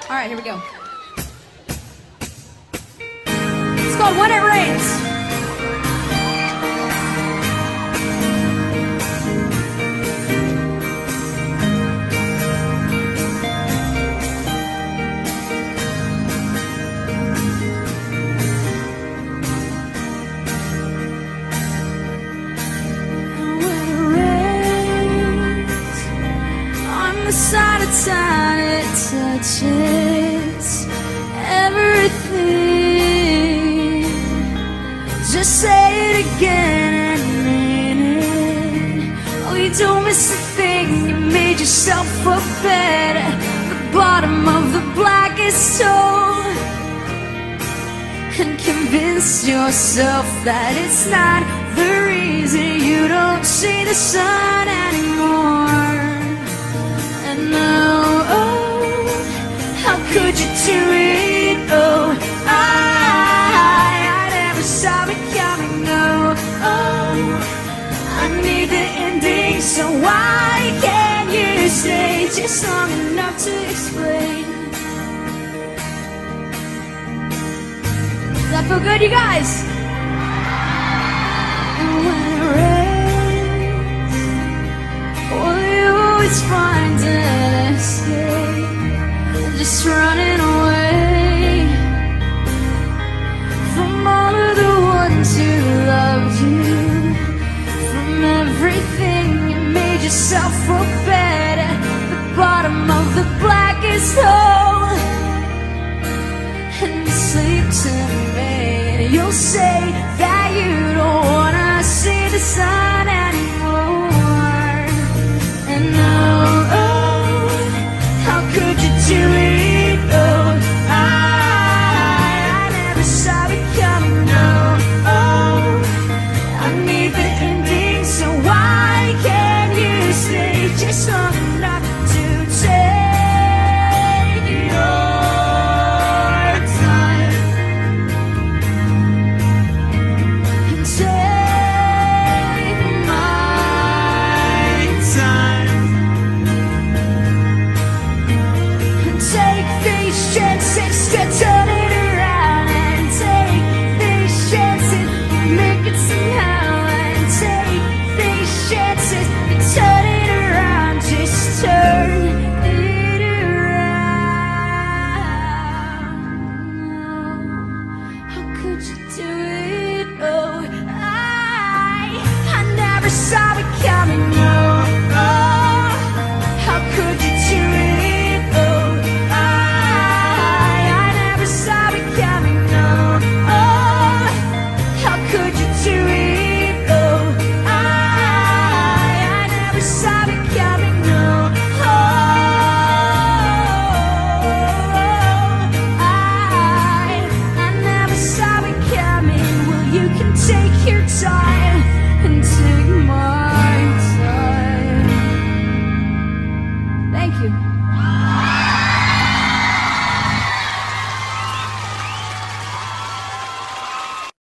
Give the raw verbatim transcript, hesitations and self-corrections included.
All right, here we go. It's called When It Rains. The side of town, it touches everything. Just say it again and mean it. Oh, you don't miss a thing. You made yourself a bed at the bottom of the blackest hole, and convince yourself that it's not the reason you don't see the sun anymore. No, oh, how could you do it? Oh, I, I never saw it coming. No, oh, I need the ending, so why can't you stay just long enough to explain? Does that feel good, you guys? And when it rains, will you always find it? Just running away from all of the ones who loved you, from everything. You made yourself a bed at the bottom of the blackest hole.